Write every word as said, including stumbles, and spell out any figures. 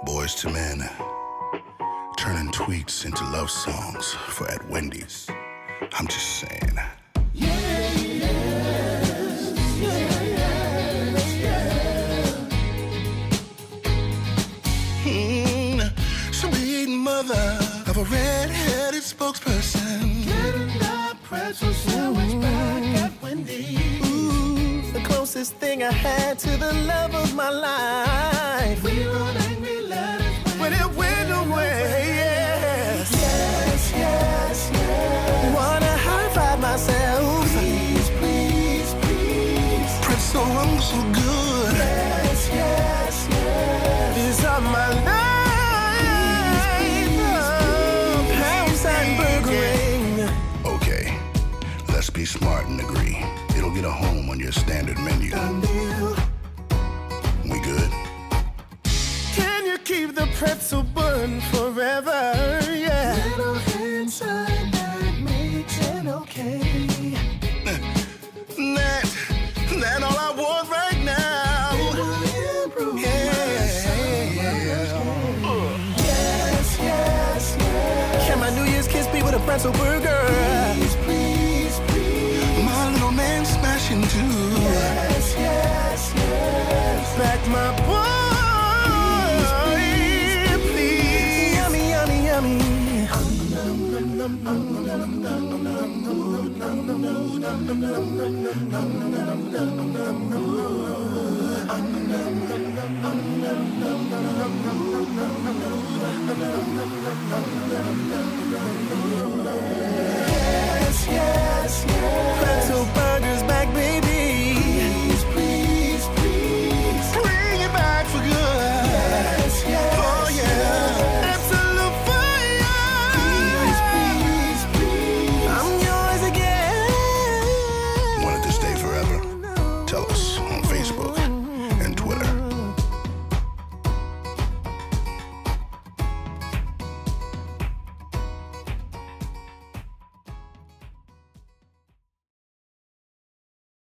Boyz two Men, turning tweets into love songs for at Wendy's. I'm just saying. Yeah, yes, yeah, yes, yeah. Mm, sweet mother of a red-headed spokesperson. Getting that pretzel sandwich back at Wendy. Ooh, the closest thing I had to the love of my life. We wrote angry letters when it went away. Yes, yes, yes, yes. Wanna high-five myself. Please, please, please. Pretzel, I'm so good. Yes, yes, yes. These are my life. Okay, let's be smart and agree. It'll get a home on your standard menu. We good? Can you keep the pretzel bun forever? Yeah. Little inside that makes it okay. That, that all I want right now. Yeah. Yes, yes, yes. Can my New Year's kiss be with a pretzel burger? Please, please, please. My little man smashing too. Yes, yes, yes. Back my boy, please, please. Yummy, yummy, yummy. Yes, yes, yes. Pretzel burgers back, baby. Please, please, please. Bring it back for good. Yes, yes. Oh yeah. Absolute fire. Please, please, please. I'm yours again. Want it to stay forever? Tell us on Facebook.